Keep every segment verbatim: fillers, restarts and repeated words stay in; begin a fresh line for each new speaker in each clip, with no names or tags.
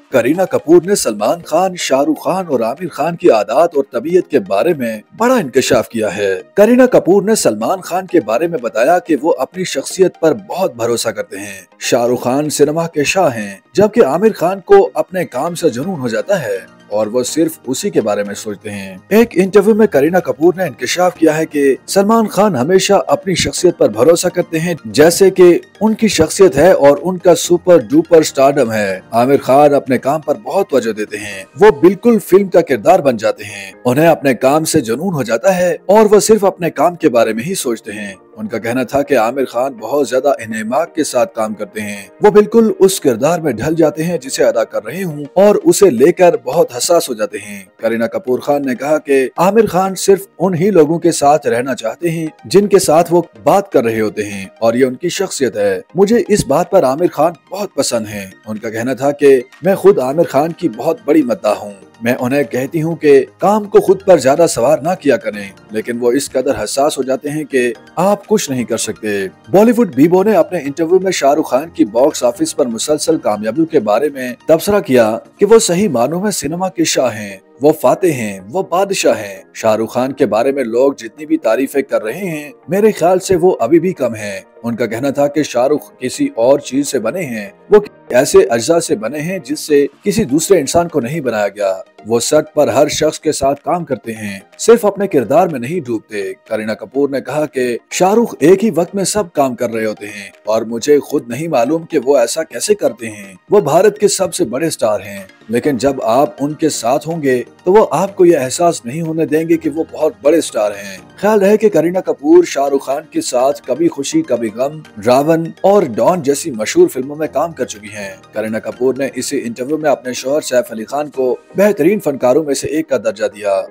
करीना कपूर ने सलमान खान, शाहरुख खान और आमिर खान की आदत और तबीयत के बारे में बड़ा इंकशाफ किया है। करीना कपूर ने सलमान खान के बारे में बताया कि वो अपनी शख्सियत पर बहुत भरोसा करते हैं। शाहरुख खान सिनेमा के शाह हैं, जबकि आमिर खान को अपने काम से जुनून हो जाता है और वो सिर्फ उसी के बारे में सोचते हैं। एक इंटरव्यू में करीना कपूर ने इंकशाफ किया है कि सलमान खान हमेशा अपनी शख्सियत पर भरोसा करते हैं, जैसे कि उनकी शख्सियत है और उनका सुपर डुपर स्टारडम है। आमिर खान अपने काम पर बहुत तवज्जो देते हैं, वो बिल्कुल फिल्म का किरदार बन जाते हैं। उन्हें अपने काम से जुनून हो जाता है और वो सिर्फ अपने काम के बारे में ही सोचते हैं। उनका कहना था कि आमिर खान बहुत ज्यादा इनेमाक के साथ काम करते हैं, वो बिल्कुल उस किरदार में ढल जाते हैं जिसे अदा कर रहे हूँ और उसे लेकर बहुत हसास हो जाते हैं। करीना कपूर खान ने कहा कि आमिर खान सिर्फ उन ही लोगों के साथ रहना चाहते हैं जिनके साथ वो बात कर रहे होते हैं और ये उनकी शख्सियत है। मुझे इस बात पर आमिर खान बहुत पसंद है। उनका कहना था कि मैं खुद आमिर खान की बहुत बड़ी मद्दाह हूँ। मैं उन्हें कहती हूँ कि काम को खुद पर ज्यादा सवार ना किया करें, लेकिन वो इस कदर हसास हो जाते हैं कि आप कुछ नहीं कर सकते। बॉलीवुड बीबो ने अपने इंटरव्यू में शाहरुख खान की बॉक्स ऑफिस पर मुसलसल कामयाबियों के बारे में तबसरा किया कि वो सही मानों में सिनेमा के शाह हैं, वो फाते हैं, वो बादशाह हैं। शाहरुख खान के बारे में लोग जितनी भी तारीफें कर रहे हैं, मेरे ख्याल से वो अभी भी कम है। उनका कहना था कि शाहरुख किसी और चीज से बने हैं, वो ऐसे अज्जा से बने हैं जिससे किसी दूसरे इंसान को नहीं बनाया गया। वो सेट पर हर शख्स के साथ काम करते हैं, सिर्फ अपने किरदार में नहीं डूबते। करीना कपूर ने कहा कि शाहरुख एक ही वक्त में सब काम कर रहे होते हैं और मुझे खुद नहीं मालूम कि वो ऐसा कैसे करते हैं। वो भारत के सबसे बड़े स्टार हैं, लेकिन जब आप उनके साथ होंगे तो वो आपको ये एहसास नहीं होने देंगे कि वो बहुत बड़े स्टार हैं। ख्याल है कि करीना कपूर शाहरुख खान के साथ कभी खुशी कभी गम, रावण और डॉन जैसी मशहूर फिल्मों में काम कर चुकी हैं। करीना कपूर ने इसी इंटरव्यू में अपने शौहर सैफ अली खान को बेहतरीन फनकारों में से एक का दर्जा दिया।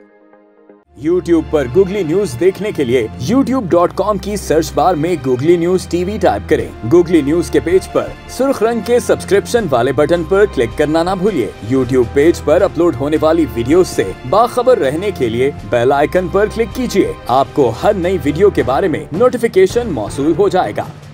YouTube पर गूगली न्यूज देखने के लिए यूट्यूब डॉट कॉम की सर्च बार में गूगली न्यूज टीवी टाइप करें। गूगली न्यूज के पेज पर सुर्ख रंग के सब्सक्रिप्शन वाले बटन पर क्लिक करना ना भूलिए। YouTube पेज पर अपलोड होने वाली वीडियोस से बाखबर रहने के लिए बेल आइकन पर क्लिक कीजिए। आपको हर नई वीडियो के बारे में नोटिफिकेशन मौसूल हो जाएगा।